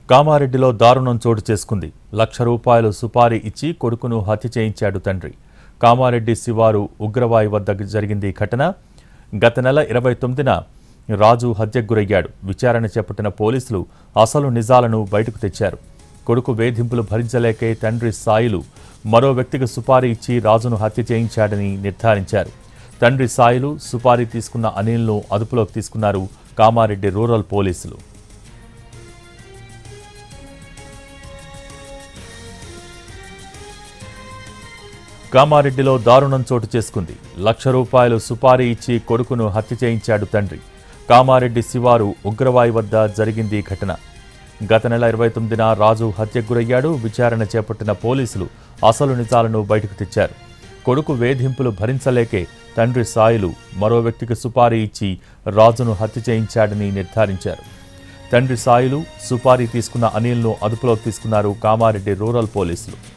కామారెడ్డిలో దారుణం చోటు చేసుకుంది. ₹1,00,000 సుపారీ ఇచ్చి కొడుకును హత్య చేయించాడు తండ్రి. కామారెడ్డి శివారు ఉగ్రవాయి వద్ద జరిగింది ఘటన. గత నెల 29న రాజు హత్యకు గురయ్యాడు. విచారణ చేపట్టిన పోలీసులు అసలు నిజాలను బయటకు తెచ్చారు. కొడుకు వేధింపులు భరించలేకే తండ్రి సాయిలు మరో వ్యక్తికి సుపారీ ఇచ్చి రాజును హత్య చేయించాడని నిర్ధారించారు. తండ్రి సాయిలు సుపారీ తీసుకున్న అనిల్ను అదుపులోకి తీసుకున్నారు కామారెడ్డి రూరల్ పోలీసులు. కామారెడ్డిలో దారుణం చోటు చేసుకుంది. ₹1,00,000 సుపారీ ఇచ్చి కొడుకును హత్య చేయించాడు తండ్రి. కామారెడ్డి శివారు ఉగ్రవాయి వద్ద జరిగింది ఘటన. గత నెల 29న రాజు హత్యకు గురయ్యాడు. విచారణ చేపట్టిన పోలీసులు అసలు నిజాలను బయటకు తెచ్చారు. కొడుకు వేధింపులు భరించలేకే తండ్రి సాయిలు మరో వ్యక్తికి సుపారీ ఇచ్చి రాజును హత్య చేయించాడని నిర్ధారించారు. తండ్రి సాయిలు సుపారీ తీసుకున్న అనిల్ను అదుపులోకి తీసుకున్నారు కామారెడ్డి రూరల్ పోలీసులు.